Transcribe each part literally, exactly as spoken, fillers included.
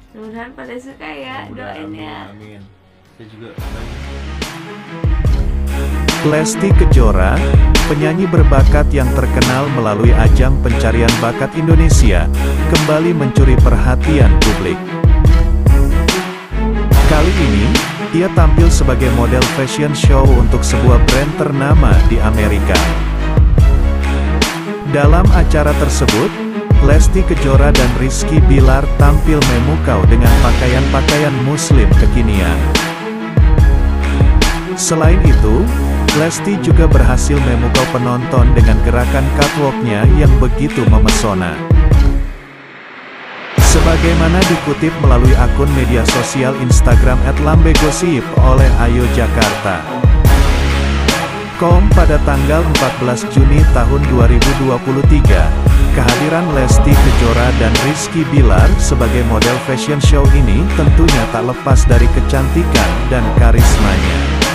Mudah-mudahan pada suka ya, doain ya. Amin. Saya juga. Lesti Kejora, penyanyi berbakat yang terkenal melalui ajang pencarian bakat Indonesia, kembali mencuri perhatian publik. Kali ini, ia tampil sebagai model fashion show untuk sebuah brand ternama di Amerika. Dalam acara tersebut, Lesti Kejora dan Rizky Bilar tampil memukau dengan pakaian-pakaian muslim kekinian. Selain itu, Lesti juga berhasil memukau penonton dengan gerakan catwalk-nya yang begitu memesona. Sebagaimana dikutip melalui akun media sosial Instagram et lambegosip oleh Ayo Jakarta titik com pada tanggal empat belas Juni tahun dua ribu dua puluh tiga, kehadiran Lesti Kejora dan Rizky Bilar sebagai model fashion show ini tentunya tak lepas dari kecantikan dan karismanya.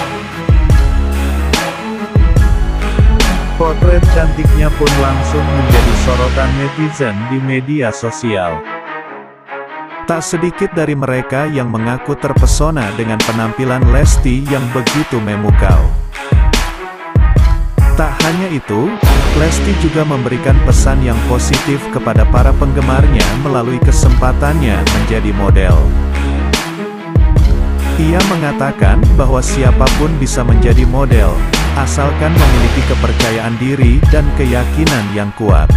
Potret cantiknya pun langsung menjadi sorotan netizen di media sosial. Tak sedikit dari mereka yang mengaku terpesona dengan penampilan Lesti yang begitu memukau. Tak hanya itu, Lesti juga memberikan pesan yang positif kepada para penggemarnya melalui kesempatannya menjadi model. Ia mengatakan bahwa siapapun bisa menjadi model, asalkan memiliki kepercayaan diri dan keyakinan yang kuat.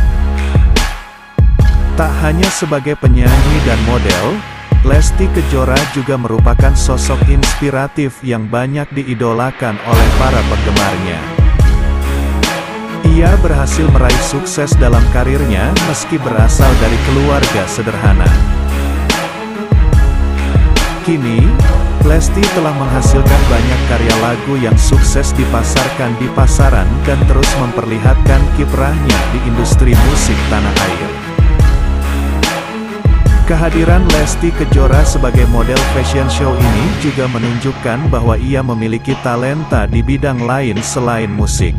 Tak hanya sebagai penyanyi dan model, Lesti Kejora juga merupakan sosok inspiratif yang banyak diidolakan oleh para penggemarnya. Ia berhasil meraih sukses dalam karirnya meski berasal dari keluarga sederhana. Kini, Lesti telah menghasilkan banyak karya lagu yang sukses dipasarkan di pasaran dan terus memperlihatkan kiprahnya di industri musik tanah air. Kehadiran Lesti Kejora sebagai model fashion show ini juga menunjukkan bahwa ia memiliki talenta di bidang lain selain musik.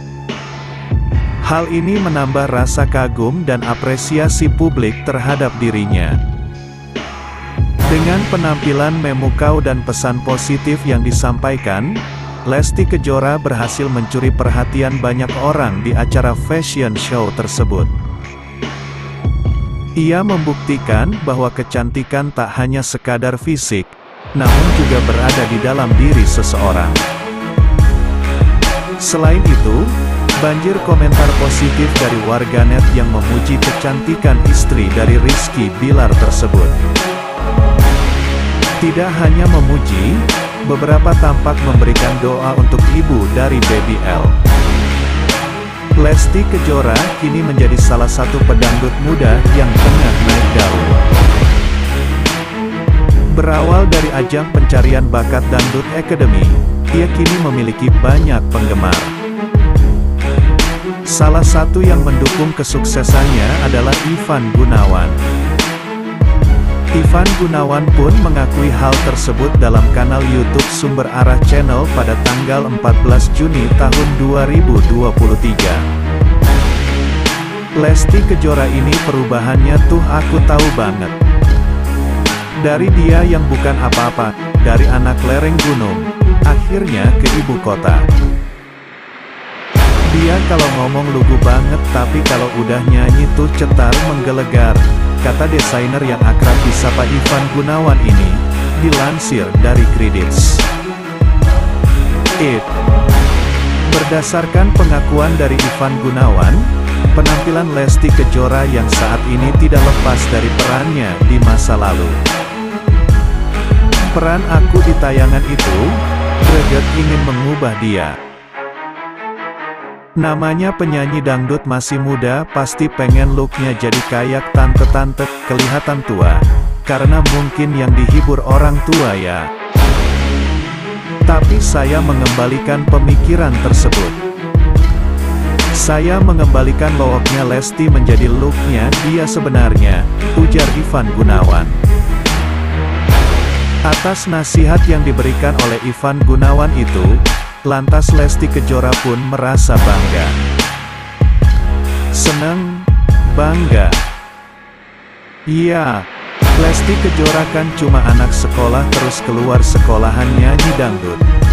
Hal ini menambah rasa kagum dan apresiasi publik terhadap dirinya. Dengan penampilan memukau dan pesan positif yang disampaikan, Lesti Kejora berhasil mencuri perhatian banyak orang di acara fashion show tersebut. Ia membuktikan bahwa kecantikan tak hanya sekadar fisik, namun juga berada di dalam diri seseorang. Selain itu, banjir komentar positif dari warganet yang memuji kecantikan istri dari Rizky Bilar tersebut. Tidak hanya memuji, beberapa tampak memberikan doa untuk ibu dari Baby L. Lesti Kejora kini menjadi salah satu pedangdut muda yang tengah naik daun. Berawal dari ajang pencarian bakat Dangdut Academy, ia kini memiliki banyak penggemar. Salah satu yang mendukung kesuksesannya adalah Ivan Gunawan. Ivan Gunawan pun mengakui hal tersebut dalam kanal YouTube Sumber Arah Channel pada tanggal empat belas Juni tahun dua ribu dua puluh tiga. Lesti Kejora ini perubahannya tuh aku tahu banget. Dari dia yang bukan apa-apa, dari anak lereng gunung, akhirnya ke ibu kota. Dia kalau ngomong lugu banget tapi kalau udah nyanyi tuh cetar menggelegar, kata desainer yang akrab disapa Ivan Gunawan ini, dilansir dari Kredits. It. Berdasarkan pengakuan dari Ivan Gunawan, penampilan Lesti Kejora yang saat ini tidak lepas dari perannya di masa lalu. Peran aku di tayangan itu, greget ingin mengubah dia. Namanya penyanyi dangdut masih muda pasti pengen looknya jadi kayak tante-tante, kelihatan tua. Karena mungkin yang dihibur orang tua ya. Tapi saya mengembalikan pemikiran tersebut. Saya mengembalikan looknya Lesti menjadi looknya dia sebenarnya, ujar Ivan Gunawan. Atas nasihat yang diberikan oleh Ivan Gunawan itu, lantas Lesti Kejora pun merasa bangga. Senang, bangga. Iya, Lesti Kejora kan cuma anak sekolah terus keluar sekolahan nyanyi dangdut.